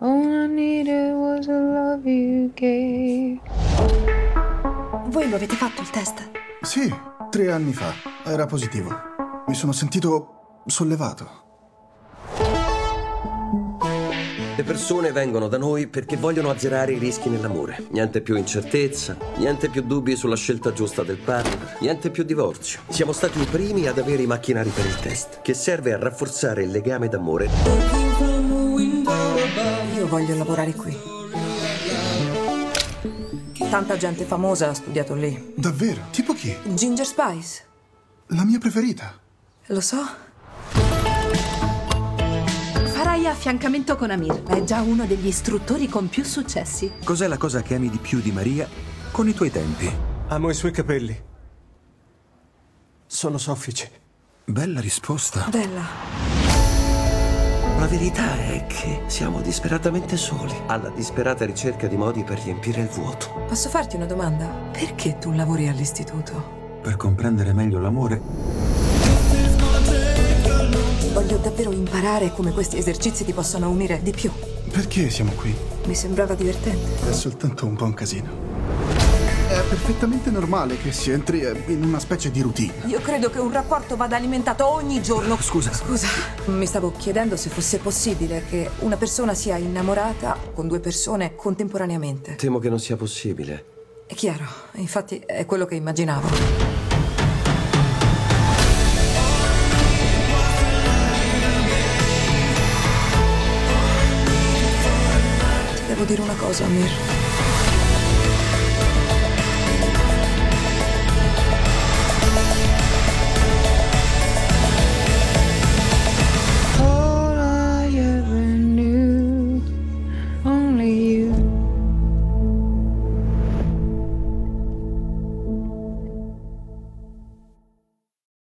All I needed was the love you gave. Voi lo avete fatto il test? Sì, 3 anni fa. Era positivo. Mi sono sentito sollevato. Le persone vengono da noi perché vogliono azzerare i rischi nell'amore. Niente più incertezza, niente più dubbi sulla scelta giusta del partner, niente più divorzio. Siamo stati i primi ad avere i macchinari per il test, che serve a rafforzare il legame d'amore. Io voglio lavorare qui. Tanta gente famosa ha studiato lì. Davvero? Tipo chi? Ginger Spice. La mia preferita. Lo so. Farai affiancamento con Amir. È già uno degli istruttori con più successi. Cos'è la cosa che ami di più di Maria con i tuoi tempi? Amo i suoi capelli. Sono soffici. Bella risposta. Bella. La verità è che siamo disperatamente soli, alla disperata ricerca di modi per riempire il vuoto. Posso farti una domanda? Perché tu lavori all'istituto? Per comprendere meglio l'amore, Voglio davvero imparare come questi esercizi ti possano unire di più. Perché siamo qui? Mi sembrava divertente. È soltanto un po' un casino. È perfettamente normale che si entri in una specie di routine. Io credo che un rapporto vada alimentato ogni giorno. Scusa. Mi stavo chiedendo se fosse possibile che una persona sia innamorata con 2 persone contemporaneamente. Temo che non sia possibile. È chiaro, infatti è quello che immaginavo. Ti devo dire una cosa, Amir.